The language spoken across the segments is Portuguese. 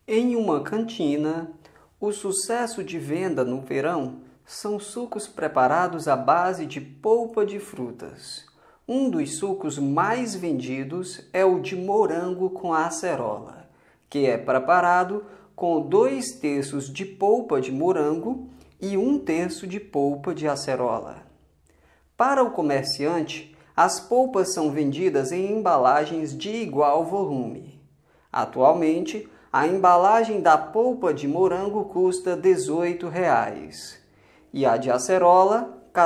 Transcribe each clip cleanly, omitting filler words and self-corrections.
Em uma cantina, o sucesso de venda no verão são sucos preparados à base de polpa de frutas. Um dos sucos mais vendidos é o de morango com acerola, que é preparado com 2/3 de polpa de morango e 1/3 de polpa de acerola. Para o comerciante, as polpas são vendidas em embalagens de igual volume. Atualmente, a embalagem da polpa de morango custa R$ 18,00 e a de acerola R$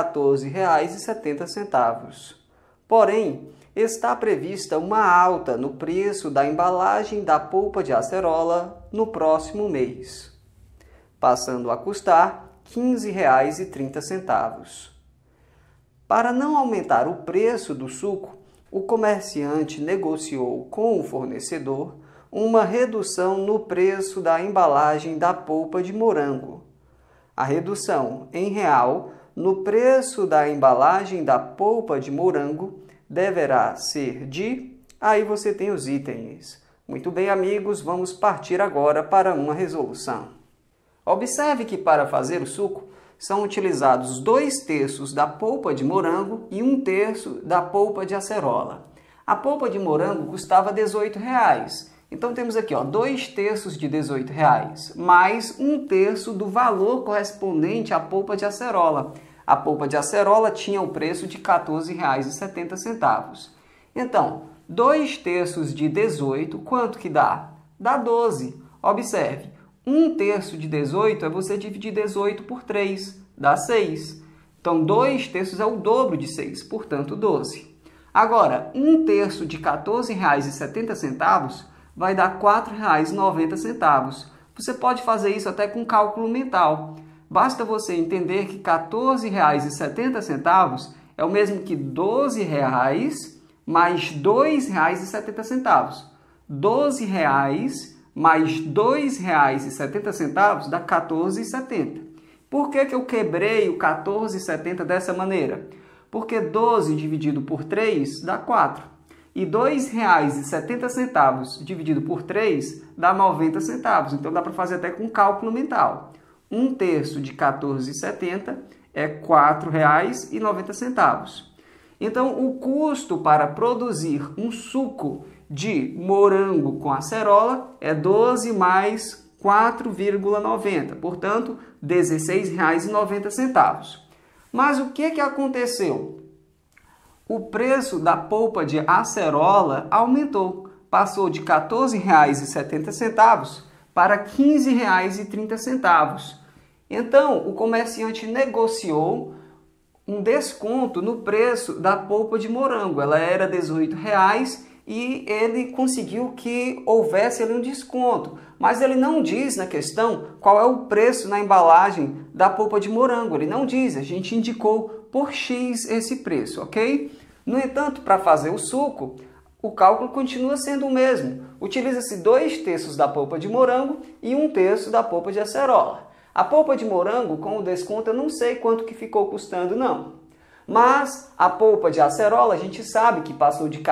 14,70. Porém, está prevista uma alta no preço da embalagem da polpa de acerola no próximo mês, passando a custar R$ 15,30. Para não aumentar o preço do suco, o comerciante negociou com o fornecedor uma redução no preço da embalagem da polpa de morango. A redução em real no preço da embalagem da polpa de morango deverá ser de... Aí você tem os itens. Muito bem, amigos, vamos partir agora para uma resolução. Observe que para fazer o suco, são utilizados 2/3 da polpa de morango e 1/3 da polpa de acerola. A polpa de morango custava R$ 18,00. Então temos aqui 2/3 de R$ 18,00, mais 1/3 do valor correspondente à polpa de acerola. A polpa de acerola tinha o preço de R$ 14,70. Então, 2/3 de 18, quanto que dá? Dá 12. Observe. 1/3 de 18 é você dividir 18 por 3, dá 6. Então, 2/3 é o dobro de 6, portanto, 12. Agora, 1/3 de R$ 14,70 vai dar R$ 4,90. Você pode fazer isso até com cálculo mental. Basta você entender que R$ 14,70 é o mesmo que R$ 12,00 mais R$ 2,70. R$ 12,00 mais R$ 2,70 dá R$ 14,70. Por que eu quebrei o 14,70 dessa maneira? Porque 12 dividido por 3 dá 4. E R$ 2,70 dividido por 3 dá 90 centavos. Então dá para fazer até com cálculo mental. 1/3 de 14,70 é R$ 4,90. Então o custo para produzir um suco de morango com acerola é 12 mais 4,90, portanto, R$ 16,90. Mas o que aconteceu? O preço da polpa de acerola aumentou, passou de R$ 14,70 para R$ 15,30. Então, o comerciante negociou um desconto no preço da polpa de morango. Ela era R$ 18,00 e ele conseguiu que houvesse ali um desconto. Mas ele não diz na questão qual é o preço na embalagem da polpa de morango. Ele não diz, a gente indicou por X esse preço, ok? No entanto, para fazer o suco, o cálculo continua sendo o mesmo. Utiliza-se 2/3 da polpa de morango e 1/3 da polpa de acerola. A polpa de morango, com o desconto, eu não sei quanto que ficou custando, não. Mas a polpa de acerola, a gente sabe que passou de R$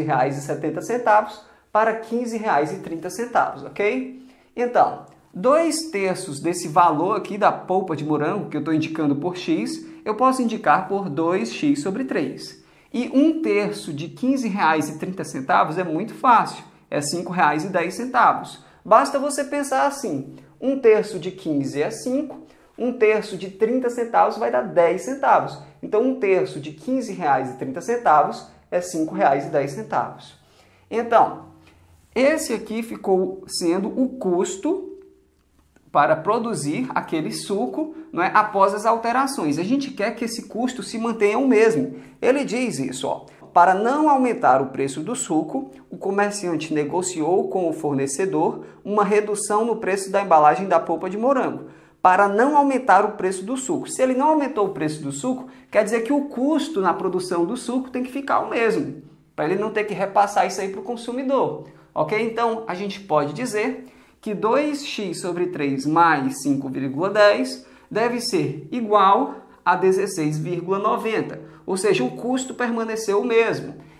14,70 para R$ 15,30, ok? Então, 2/3 desse valor aqui da polpa de morango, que eu estou indicando por X, eu posso indicar por 2x sobre 3. E 1/3 de R$ 15,30 é muito fácil, é R$ 5,10. Basta você pensar assim, 1/3 de 15 é 5, 1/3 de 30 centavos vai dar 10 centavos. Então, 1/3 de R$ 15,30 é R$ 5,10. Então, esse aqui ficou sendo o custo para produzir aquele suco, não é, após as alterações. A gente quer que esse custo se mantenha o mesmo. Ele diz isso, ó. Para não aumentar o preço do suco, o comerciante negociou com o fornecedor uma redução no preço da embalagem da polpa de morango, para não aumentar o preço do suco. Se ele não aumentou o preço do suco, quer dizer que o custo na produção do suco tem que ficar o mesmo, para ele não ter que repassar isso aí para o consumidor. Ok? Então, a gente pode dizer que 2x sobre 3 mais 5,10 deve ser igual a 16,90. Ou seja, o custo permaneceu o mesmo.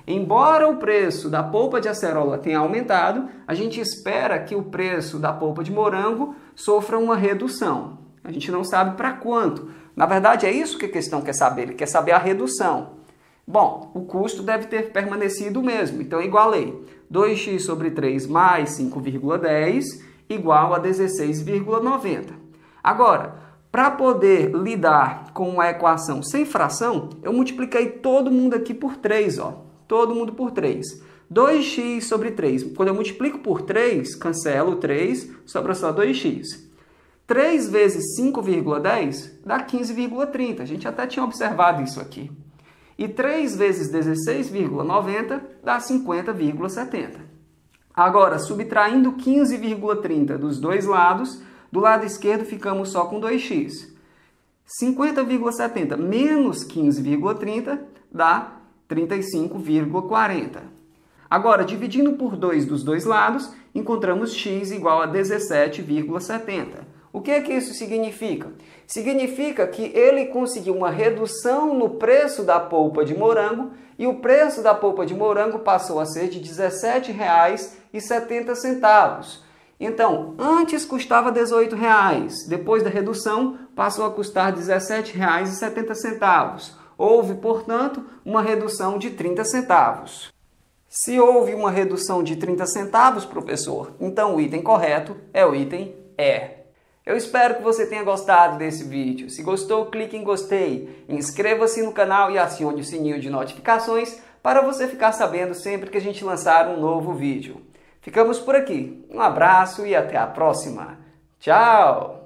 Embora o preço da polpa de acerola tenha aumentado, a gente espera que o preço da polpa de morango sofra uma redução. A gente não sabe para quanto. Na verdade, é isso que a questão quer saber. Ele quer saber a redução. Bom, o custo deve ter permanecido o mesmo. Então, igualei 2x sobre 3 mais 5,10 igual a 16,90. Agora, para poder lidar com uma equação sem fração, eu multipliquei todo mundo aqui por 3, ó. Todo mundo por 3. 2x sobre 3. Quando eu multiplico por 3, cancelo 3, sobra só 2x. 3 vezes 5,10 dá 15,30. A gente até tinha observado isso aqui. E 3 vezes 16,90 dá 50,70. Agora, subtraindo 15,30 dos dois lados, do lado esquerdo ficamos só com 2x. 50,70 menos 15,30 dá 35,40. Agora, dividindo por 2 dos dois lados, encontramos x igual a 17,70. O que é que isso significa? Significa que ele conseguiu uma redução no preço da polpa de morango e o preço da polpa de morango passou a ser de R$ 17,70. Então, antes custava R$ 18,00, depois da redução passou a custar R$ 17,70. Houve, portanto, uma redução de 30 centavos. Se houve uma redução de 30 centavos, professor, então o item correto é o item E. Eu espero que você tenha gostado desse vídeo. Se gostou, clique em gostei, inscreva-se no canal e acione o sininho de notificações para você ficar sabendo sempre que a gente lançar um novo vídeo. Ficamos por aqui. Um abraço e até a próxima. Tchau!